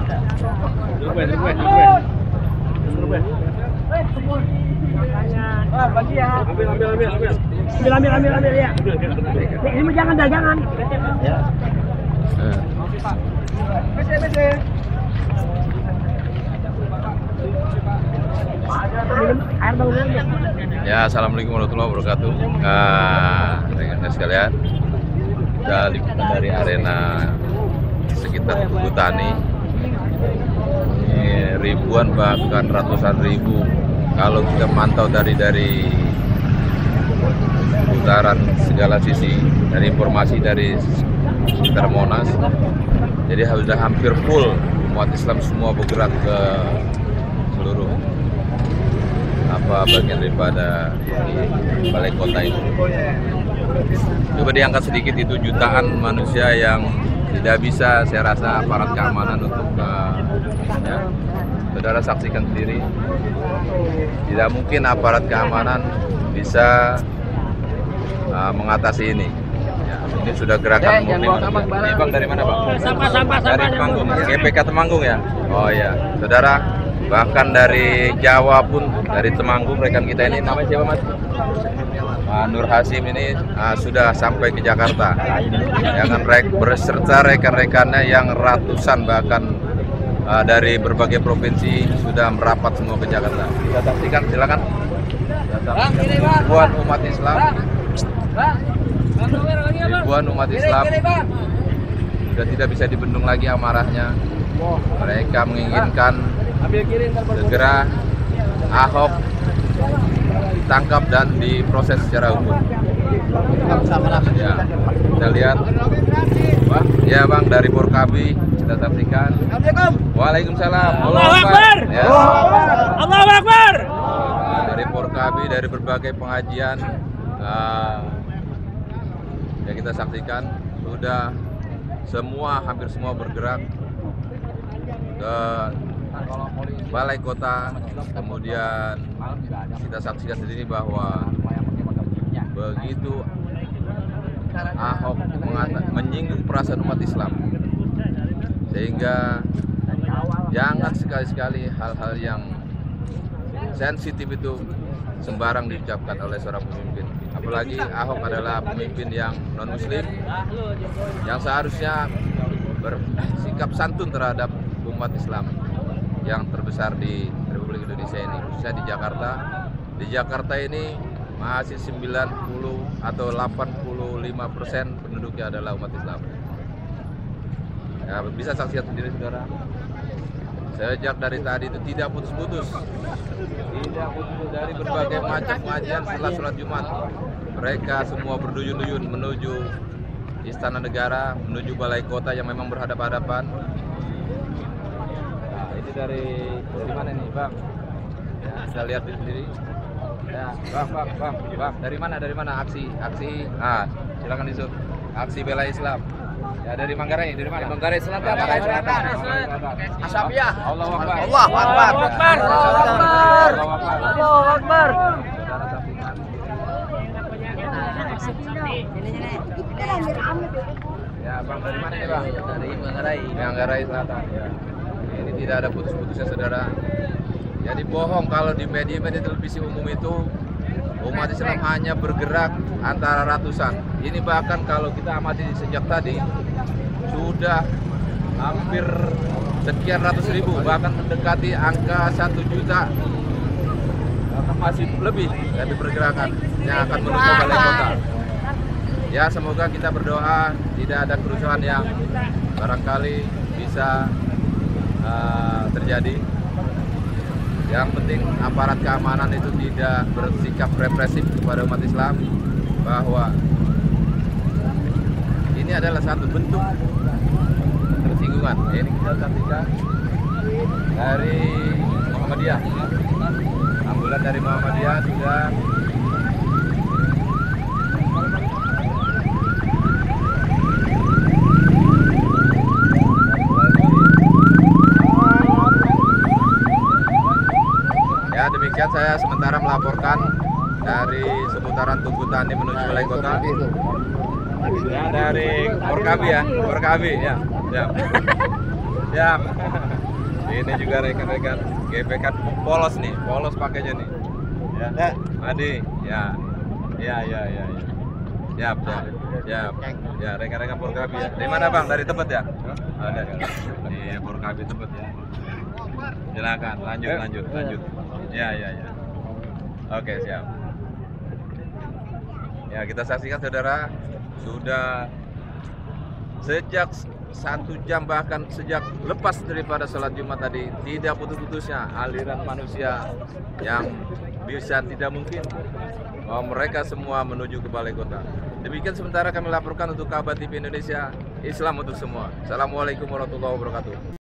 Ambil ya. Ini jangan dagangan. Ya. Ya, assalamualaikum warahmatullahi wabarakatuh. Rekan-rekan sekalian, dari arena sekitar Tugu Tani, ini ribuan bahkan ratusan ribu. Kalau kita mantau dari putaran segala sisi, dari informasi dari sekitar Monas, jadi sudah hampir full umat Islam semua bergerak ke seluruh bagian daripada balai kota ini. Coba diangkat sedikit, itu jutaan manusia yang tidak bisa, saya rasa, aparat keamanan untuk ya, saudara saksikan sendiri, tidak mungkin aparat keamanan bisa mengatasi ini. Ya, ini sudah gerakan murni manusia. Bang, dari mana, Bang? Dari Temanggung, GPK Temanggung ya? Oh ya, saudara, bahkan dari Jawa pun, dari Temanggung, rekan kita ini, namanya siapa, Mas? Nur Hasim ini sudah sampai ke Jakarta. Yang berserta rekan-rekannya yang ratusan, bahkan dari berbagai provinsi sudah merapat semua ke Jakarta. Kita saksikan, silakan. Ribuan umat Islam, sudah tidak bisa dibendung lagi amarahnya. Mereka menginginkan segera Ahok ditangkap dan diproses secara hukum. Ya, kita lihat, Bang. Ya, Bang, dari Porkabi kita saksikan. Waalaikumsalam. Allahu Akbar. Ya. Allahu Akbar. Dari Porkabi, dari berbagai pengajian yang kita saksikan, sudah hampir semua bergerak ke balai kota. Kemudian kita saksikan sendiri bahwa begitu Ahok menyinggung perasaan umat Islam, sehingga jangan sekali-sekali hal-hal yang sensitif itu sembarang diucapkan oleh seorang pemimpin. Apalagi Ahok adalah pemimpin yang non-muslim, yang seharusnya bersikap santun terhadap umat Islam yang terbesar di Republik Indonesia ini, khususnya di Jakarta. Di Jakarta ini masih 90 atau 85% penduduknya adalah umat Islam. Ya, bisa saksikan sendiri, saudara. Sejak dari tadi itu tidak putus-putus, dari berbagai macam pengajian setelah sholat Jumat. Mereka semua berduyun-duyun menuju Istana Negara, menuju balai kota yang memang berhadapan-hadapan. Nah, ini dari mana nih, Bang? Ya, kita lihat sendiri. Ya, Bang, dari mana aksi? Nah, silakan disut. Aksi bela Islam. Ya, dari Manggarai, dari mana? Manggarai Selatan. Asabiah. Allahu Akbar. Allahu Akbar. Allahu Akbar. Ya, Bang, dari mana nih, Bang? Dari Manggarai. Manggarai Selatan. Ya. Ini tidak ada putus-putusnya, saudara. Jadi bohong kalau di media-media televisi umum itu umat Islam hanya bergerak antara ratusan. Ini bahkan kalau kita amati sejak tadi sudah hampir sekian ratus ribu, bahkan mendekati angka 1 juta, bahkan masih lebih dari pergerakan yang akan menuju balai kota. Ya, semoga kita berdoa tidak ada kerusuhan yang barangkali bisa terjadi. Yang penting aparat keamanan itu tidak bersikap represif kepada umat Islam, bahwa ini adalah satu bentuk tersinggungan. Ini kita saksikan dari Muhammadiyah, ambulan dari Muhammadiyah sudah demikian saya sementara melaporkan dari seputaran Tugu Tani menuju balai kota. Ya, dari Porkabi ya, Porkabi ya. Siap. Siap. Ini juga rekan-rekan GPK polos nih, polos pakainya nih. Ya, Adi, ya. Ya, rekan-rekan Porkabi ya. Dari mana Bang? Dari Tebet ya? Ada. Iya, Porkabi Tebet ya. Silakan, lanjut. Ya. Oke, siap. Ya, kita saksikan saudara, sudah sejak 1 jam, bahkan sejak lepas daripada sholat Jumat tadi, tidak putus-putusnya aliran manusia yang bisa tidak mungkin bahwa mereka semua menuju ke balai kota. Demikian sementara kami laporkan untuk Kabar TV Indonesia, Islam untuk semua. Assalamualaikum warahmatullahi wabarakatuh.